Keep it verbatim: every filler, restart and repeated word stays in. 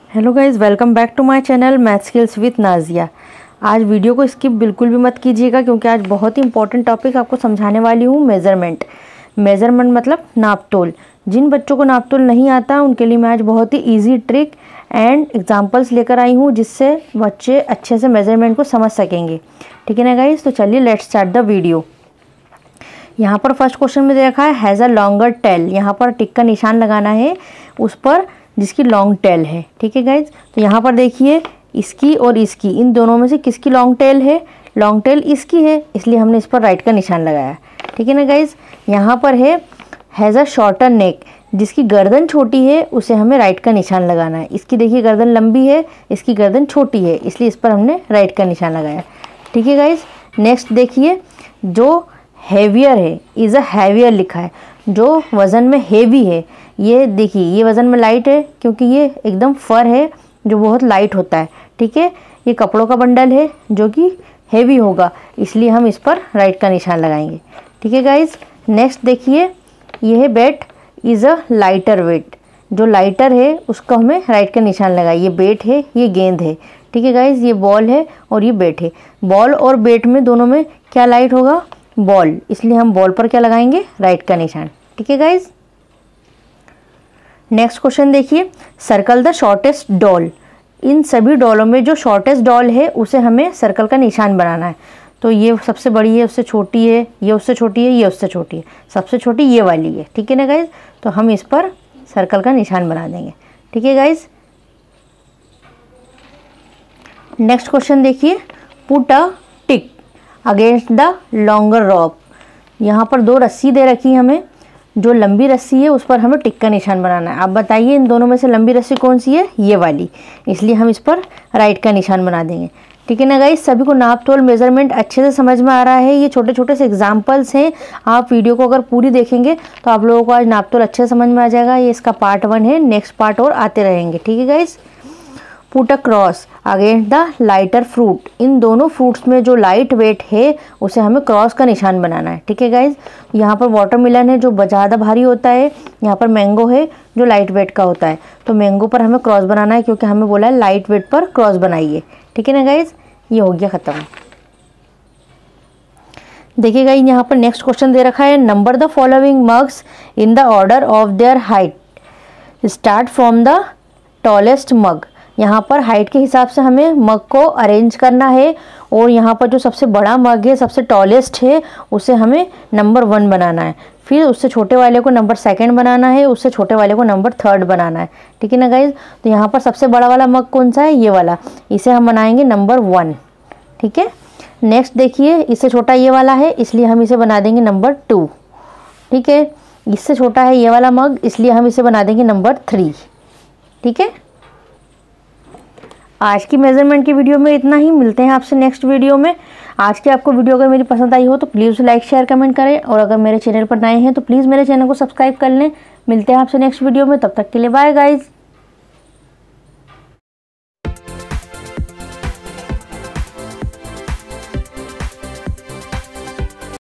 Hello guys, welcome back to my channel math skills with Nazia. आज video को skip बिल्कुल भी मत कीजिएगा क्योंकि आज बहुत ही इंपॉर्टेंट टॉपिक आपको समझाने वाली हूँ। मेज़रमेंट मेज़रमेंट मतलब नापतोल। जिन बच्चों को नापतोल नहीं आता उनके लिए मैं आज बहुत ही इजी ट्रिक एंड एग्जांपल्स लेकर आई हूँ जिससे बच्चे अच्छे से मेज़रमेंट को समझ सकेंगे। ठीक है ना गाइज़, तो चलिए लेट्स स्टार्ट द वीडियो। यहाँ पर फर्स्ट क्वेश्चन में दे रखा है हैज़ अ लॉन्गर टेल। यहाँ पर टिक का निशान लगाना है उस पर जिसकी लॉन्ग टेल है। ठीक है गाइज, तो यहाँ पर देखिए इसकी और इसकी, इन दोनों में से किसकी लॉन्ग टेल है? लॉन्ग टेल इसकी है, इसलिए हमने इस पर राइट का निशान लगाया। ठीक है ना गाइज, यहाँ पर है हैज़ अ शॉर्टर नेक। जिसकी गर्दन छोटी है उसे हमें राइट का निशान लगाना है। इसकी देखिए गर्दन लंबी है, इसकी गर्दन छोटी है, इसलिए इस पर हमने राइट का निशान लगाया। ठीक है गाइज, नेक्स्ट देखिए जो हैवियर है, इज़ अ हैवियर लिखा है। जो वज़न में हेवी है, ये देखिए ये वज़न में लाइट है क्योंकि ये एकदम फर है जो बहुत लाइट होता है। ठीक है, ये कपड़ों का बंडल है जो कि हेवी होगा, इसलिए हम इस पर राइट का निशान लगाएंगे। ठीक है गाइज, नेक्स्ट देखिए ये है bat is a lighter weight. जो लाइटर है उसको हमें राइट का निशान लगाए। ये बैट है, ये गेंद है। ठीक है गाइज, ये बॉल है और ये बैट है। बॉल और बैट में दोनों में क्या लाइट होगा? बॉल, इसलिए हम बॉल पर क्या लगाएंगे? राइट का निशान। ठीक है गाइज, नेक्स्ट क्वेश्चन देखिए सर्कल द शॉर्टेस्ट डॉल। इन सभी डॉलों में जो शॉर्टेस्ट डॉल है उसे हमें सर्कल का निशान बनाना है। तो ये सबसे बड़ी है, उससे छोटी है, ये उससे छोटी है, ये उससे छोटी है, सबसे छोटी ये वाली है। ठीक है ना गाइज, तो हम इस पर सर्कल का निशान बना देंगे। ठीक है गाइज, नेक्स्ट क्वेश्चन देखिए put a tick against the longer rope. यहाँ पर दो रस्सी दे रखी है हमें, जो लंबी रस्सी है उस पर हमें टिक का निशान बनाना है। आप बताइए इन दोनों में से लंबी रस्सी कौन सी है? ये वाली, इसलिए हम इस पर राइट का निशान बना देंगे। ठीक है ना गाइस, सभी को नाप तोल मेजरमेंट अच्छे से समझ में आ रहा है। ये छोटे छोटे से एग्जांपल्स हैं, आप वीडियो को अगर पूरी देखेंगे तो आप लोगों को आज नाप तोल अच्छे से समझ में आ जाएगा। ये इसका पार्ट वन है, नेक्स्ट पार्ट और आते रहेंगे। ठीक है guys, put a cross against the lighter fruit. इन दोनों फ्रूट्स में जो लाइट वेट है उसे हमें क्रॉस का निशान बनाना है। ठीक है गाइज, यहाँ पर वाटरमेलन है जो ज़्यादा भारी होता है, यहाँ पर मैंगो है जो लाइट वेट का होता है। तो मैंगो पर हमें क्रॉस बनाना है क्योंकि हमें बोला है लाइट वेट पर क्रॉस बनाइए। ठीक है ना गाइज, ये हो गया ख़त्म। देखिए गाइज, यहाँ पर नेक्स्ट क्वेश्चन दे रखा है number the following mugs in the order of their height, start from the tallest mug. यहाँ पर हाइट के हिसाब से हमें मग को अरेंज करना है और यहाँ पर जो सबसे बड़ा मग है, सबसे टॉलेस्ट है, उसे हमें नंबर वन बनाना है। फिर उससे छोटे वाले को नंबर सेकंड बनाना है, उससे छोटे वाले को नंबर थर्ड बनाना है। ठीक है ना गाइज, तो यहाँ पर सबसे बड़ा वाला मग कौन सा है? ये वाला, इसे हम बनाएंगे नंबर वन। ठीक है, नेक्स्ट देखिए इससे छोटा ये वाला है, इसलिए हम इसे बना देंगे नंबर टू। ठीक है, इससे छोटा है ये वाला मग, इसलिए हम इसे बना देंगे नंबर थ्री। ठीक है, आज की मेजरमेंट की वीडियो में इतना ही। मिलते हैं आपसे नेक्स्ट वीडियो में। आज की आपको वीडियो अगर मेरी पसंद आई हो तो प्लीज़ लाइक शेयर कमेंट करें, और अगर मेरे चैनल पर नए हैं तो प्लीज़ मेरे चैनल को सब्सक्राइब कर लें। मिलते हैं आपसे नेक्स्ट वीडियो में, तब तक के लिए बाय गाइज।